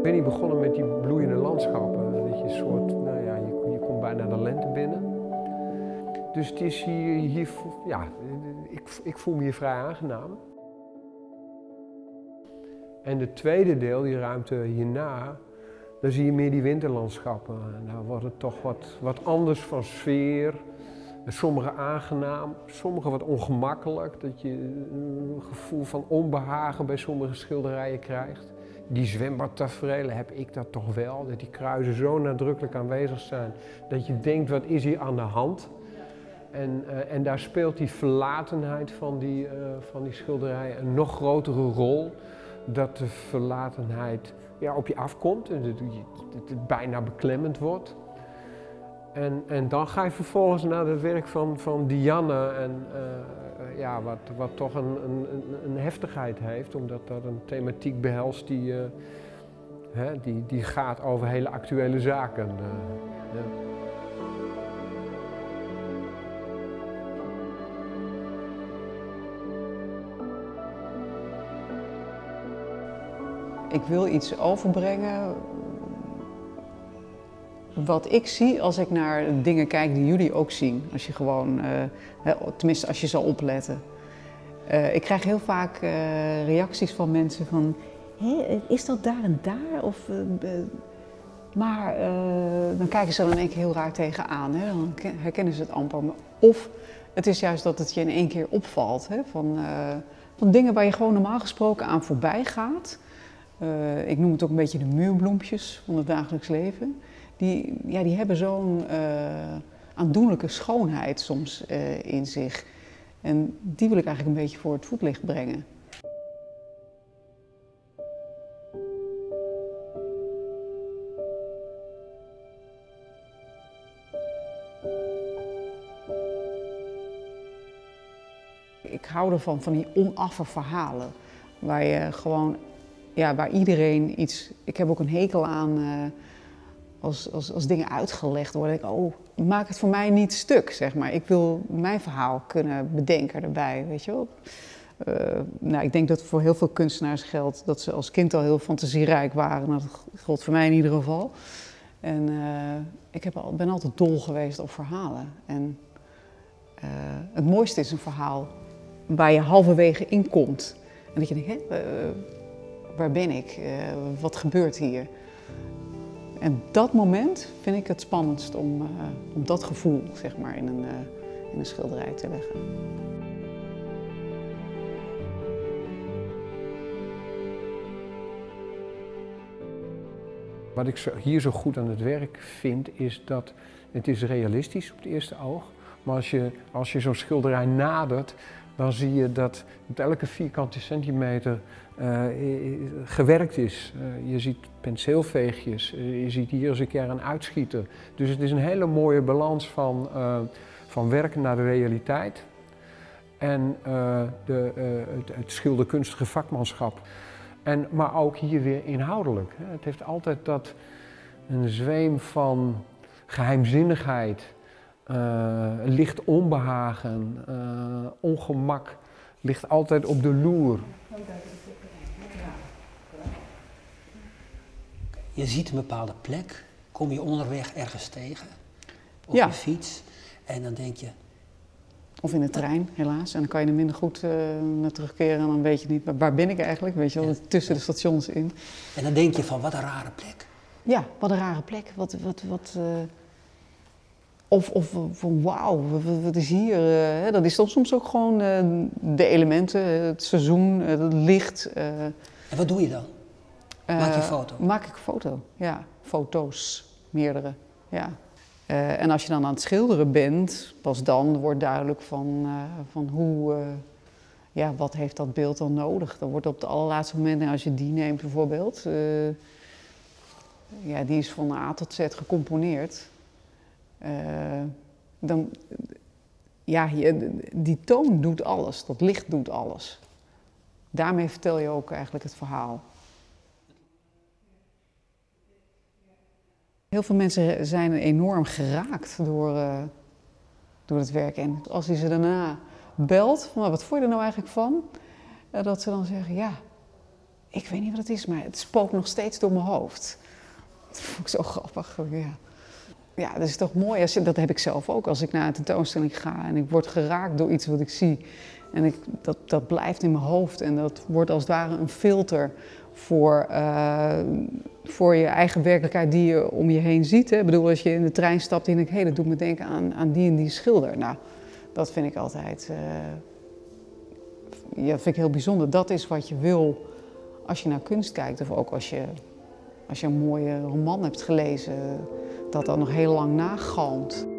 ben niet begonnen met die bloeiende landschappen. Dat je een soort, nou ja, je komt bijna de lente binnen. Dus het is hier ja, ik voel me hier vrij aangenaam. En het tweede deel, die ruimte hierna, dan zie je meer die winterlandschappen. En daar wordt het toch wat anders van sfeer. Sommige aangenaam, sommige wat ongemakkelijk. Dat je een gevoel van onbehagen bij sommige schilderijen krijgt. Die zwembadtaferelen heb ik dat toch wel. Dat die kruisen zo nadrukkelijk aanwezig zijn. Dat je denkt, wat is hier aan de hand? En daar speelt die verlatenheid van die schilderijen een nog grotere rol. Dat de verlatenheid op je afkomt en dat het bijna beklemmend wordt. En dan ga je vervolgens naar het werk van Dianne, en, wat toch een heftigheid heeft, omdat dat een thematiek behelst die gaat over hele actuele zaken. Ja. Ik wil iets overbrengen wat ik zie als ik naar dingen kijk die jullie ook zien. Als je gewoon, tenminste als je zal opletten. Ik krijg heel vaak reacties van mensen van, hé, is dat daar en daar? Of, maar dan kijken ze er in één keer heel raar tegenaan. Hè? Dan herkennen ze het amper. Of het is juist dat het je in één keer opvalt. Hè? Van dingen waar je gewoon normaal gesproken aan voorbij gaat. Ik noem het ook een beetje de muurbloempjes van het dagelijks leven. Die hebben zo'n aandoenlijke schoonheid soms in zich. En die wil ik eigenlijk een beetje voor het voetlicht brengen. Ik hou ervan, van die onaffe verhalen. Waar je gewoon, waar iedereen iets... Ik heb ook een hekel aan als dingen uitgelegd worden. Maak het voor mij niet stuk, zeg maar. Ik wil mijn verhaal kunnen bedenken erbij, weet je wel. Ik denk dat voor heel veel kunstenaars geldt dat ze als kind al heel fantasierijk waren. Nou, dat geldt voor mij in ieder geval. En ik ben altijd dol geweest op verhalen. En het mooiste is een verhaal waar je halverwege in komt. En dat je denkt, waar ben ik? Wat gebeurt hier? En dat moment vind ik het spannendst om dat gevoel, zeg maar, in een schilderij te leggen. Wat ik hier zo goed aan het werk vind, is dat het is realistisch op het eerste oog. Maar als je zo'n schilderij nadert, dan zie je dat op elke vierkante centimeter gewerkt is. Je ziet penseelveegjes, je ziet hier eens een keer een uitschieter. Dus het is een hele mooie balans van werken naar de realiteit en het schilderkunstige vakmanschap. Maar ook hier weer inhoudelijk. Het heeft altijd een zweem van geheimzinnigheid. Licht onbehagen, ongemak, ligt altijd op de loer. Je ziet een bepaalde plek, kom je onderweg ergens tegen, op Ja. je fiets, en dan denk je... Of in de trein, helaas. En dan kan je er minder goed naar terugkeren en dan weet je niet, waar ben ik eigenlijk? Weet je wel, tussen de stations in. En dan denk je van, wat een rare plek. Ja, wat een rare plek. Of van wauw, wat is hier? Dat is dan soms ook gewoon de elementen, het seizoen, het licht. En wat doe je dan? Maak je een foto? Maak ik een foto, ja. Foto's, meerdere, ja. En als je dan aan het schilderen bent, pas dan wordt duidelijk van hoe, wat heeft dat beeld dan nodig? Dan wordt op het allerlaatste moment, als je die neemt bijvoorbeeld, die is van A tot Z gecomponeerd. Die toon doet alles, dat licht doet alles. Daarmee vertel je ook eigenlijk het verhaal. Heel veel mensen zijn enorm geraakt door het werk. En als hij ze daarna belt, van, wat vond je er nou eigenlijk van? Dat ze dan zeggen, Ik weet niet wat het is, maar het spookt nog steeds door mijn hoofd. Dat vond ik zo grappig. Ja, dat is toch mooi. Dat heb ik zelf ook als ik naar een tentoonstelling ga en ik word geraakt door iets wat ik zie. En dat blijft in mijn hoofd en dat wordt als het ware een filter voor je eigen werkelijkheid die je om je heen ziet. Hè. Ik bedoel, als je in de trein stapt en denkt, hé, dat doet me denken aan die en die schilder. Nou, dat vind ik altijd vind ik heel bijzonder. Dat is wat je wil als je naar kunst kijkt of ook als je een mooie roman hebt gelezen, dat dan nog heel lang nagalmt.